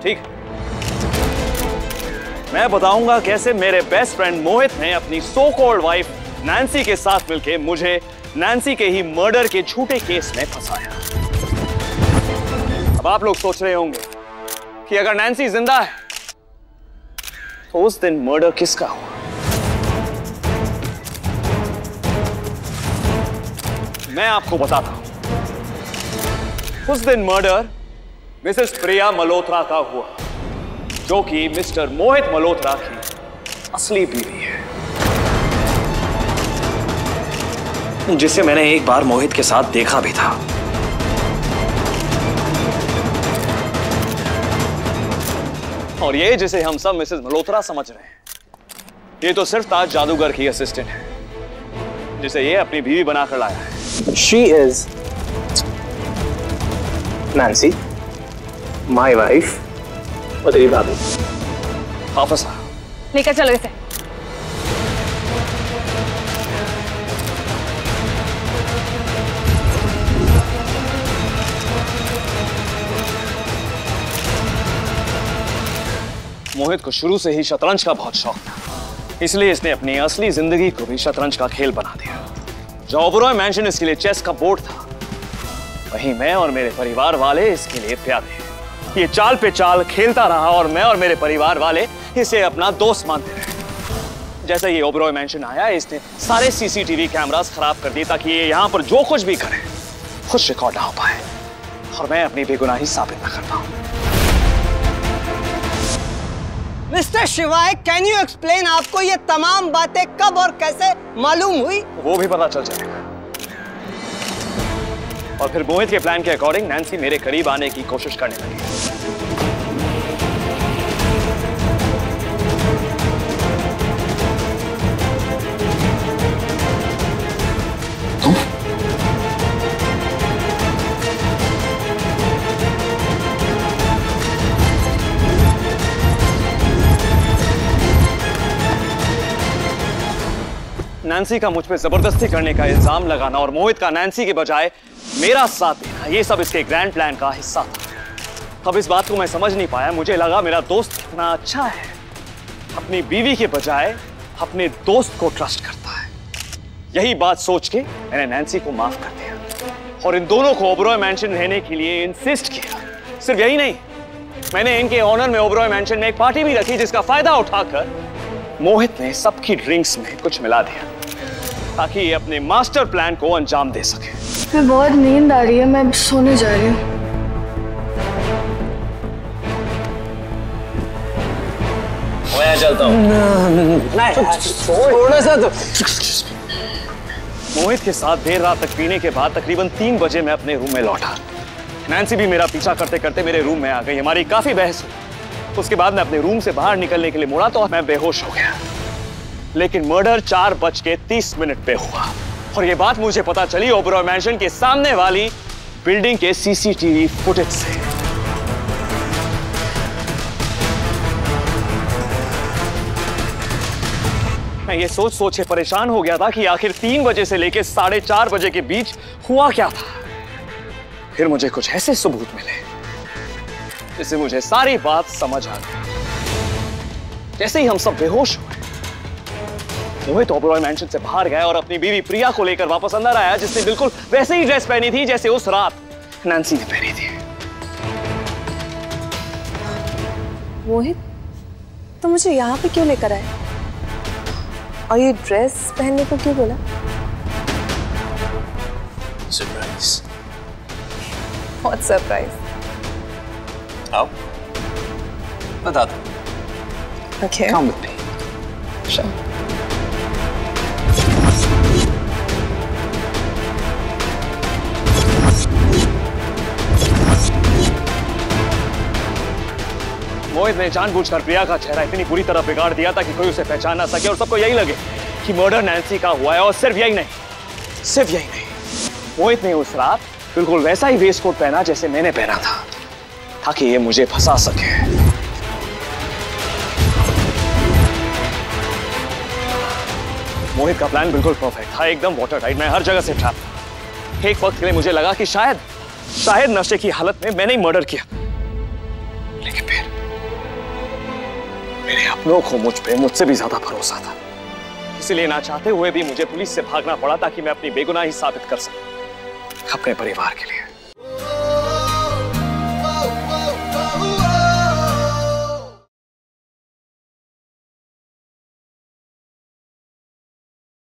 ठीक, मैं बताऊंगा कैसे मेरे बेस्ट फ्रेंड मोहित ने अपनी सो कॉल्ड वाइफ नैन्सी के साथ मिलकर मुझे नैन्सी के ही मर्डर के झूठे केस में फंसाया। अब आप लोग सोच रहे होंगे कि अगर नैन्सी जिंदा है तो उस दिन मर्डर किसका हुआ? मैं आपको बताता हूं। उस दिन मर्डर मिसेस प्रिया मल्होत्रा का हुआ, जो कि मिस्टर मोहित मल्होत्रा की असली बीवी है, जिसे मैंने एक बार मोहित के साथ देखा भी था। और ये जिसे हम सब मिसेस मल्होत्रा समझ रहे हैं, ये तो सिर्फ ताज जादूगर की असिस्टेंट है, जिसे ये अपनी बीवी बनाकर लाया है। She is Nancy, my wife, और तेरी भाभी। ऑफिसर, लेकर चलो इसे। मोहित को शुरू से ही शतरंज का बहुत शौक था, इसलिए इसने अपनी असली जिंदगी को भी शतरंज का खेल बना दिया। जो ओबरॉय मैंशन इसके लिए चेस का बोर्ड था, वहीं मैं और मेरे परिवार वाले इसके लिए प्यारे। ये चाल पे चाल खेलता रहा और मैं और मेरे परिवार वाले इसे अपना दोस्त मानते रहे। जैसे ये ओबरॉय मैंशन आया, इसने सारे सीसीटीवी कैमरास खराब कर दिए ताकि ये यहाँ पर जो कुछ भी करे खुद रिकॉर्ड ना हो पाए और मैं अपनी बेगुनाही साबित न कर पाऊं। मिस्टर शिवाय, कैन यू एक्सप्लेन आपको ये तमाम बातें कब और कैसे मालूम हुई? वो भी पता चल जाएगा। और फिर मोहित के प्लान के अकॉर्डिंग नैन्सी मेरे करीब आने की कोशिश करने लगी। नैन्सी का मुझ पे जबरदस्ती करने का इल्जाम लगाना और मोहित का नैन्सी के बजाय मेरा साथ देना, ये सब इसके ग्रैंड प्लान का हिस्सा था। अब इस बात को मैं समझ नहीं पाया। मुझे लगा मेरा दोस्त कितना अच्छा है, अपनी बीवी के बजाय अपने दोस्त को ट्रस्ट करता है। यही बात सोच के मैंने नैन्सी को माफ कर दिया और इन दोनों को ओबरॉय मैंशन रहने के लिए इंसिस्ट किया। सिर्फ यही नहीं, मैंने इनके ऑनर में ओबरॉय मैंशन में एक पार्टी भी रखी, जिसका फायदा उठाकर मोहित ने सबकी ड्रिंक्स में कुछ मिला दिया ताकि ये अपने मास्टर प्लान को अंजाम दे सके। मैं बहुत नींद आ रही है, मैं सोने जा रही हूँ। मैं चलता हूँ। थोड़ा सा तो। मोहित के साथ देर रात तक पीने के बाद तकरीबन 3 बजे मैं अपने रूम में लौटा। नैन्सी भी मेरा पीछा करते करते मेरे रूम में आ गई। हमारी काफी बहस हुई। उसके बाद मैं अपने रूम से बाहर निकलने के लिए मुड़ा तो मैं बेहोश हो गया। लेकिन मर्डर 4:30 पे हुआ और ये बात मुझे पता चली ओबरॉय मैंशन के सामने वाली बिल्डिंग के सीसीटीवी फुटेज से। मैं ये सोच सोच के परेशान हो गया था कि आखिर 3 बजे से लेकर 4:30 बजे के बीच हुआ क्या था। फिर मुझे कुछ ऐसे सबूत मिले जिससे मुझे सारी बात समझ आ गई। जैसे ही हम सब बेहोश हुए, मोहित ओबरॉय मैंशन से बाहर गया और अपनी बीवी प्रिया को लेकर वापस अंदर आया, जिसने बिल्कुल वैसे ही ड्रेस पहनी थी जैसे उस रात नैन्सी ने पहनी थी। मोहित, तो मुझे यहाँ पे क्यों लेकर आए और ये ड्रेस पहनने को क्यों बोला? सरप्राइज। What surprise? आओ, बता दो। Okay. Come with me. Sure. मोहित ने जानबूझकर प्रिया का चेहरा इतनी बुरी तरह बिगाड़ दिया ताकि कोई उसे पहचान ना सके और सबको यही लगे कि मर्डर नैन्सी का हुआ है। और सिर्फ यही नहीं, मोहित ने उस रात बिल्कुल वैसा ही वेस्ट कोट पहना जैसे मैंने पहना था, ताकि ये मुझे फंसा सके। मोहित का प्लान बिल्कुल परफेक्ट था, एकदम वाटर टाइट। मैं हर जगह से ट्रैप था। एक वक्त के लिए मुझे लगा कि शायद नशे की हालत में मैंने ही मर्डर किया, लेकिन फिर लोगों को मुझ पे मुझसे भी ज्यादा भरोसा था, इसलिए ना चाहते हुए भी मुझे पुलिस से भागना पड़ा ताकि मैं अपनी बेगुनाही साबित कर सकूं अपने परिवार के लिए।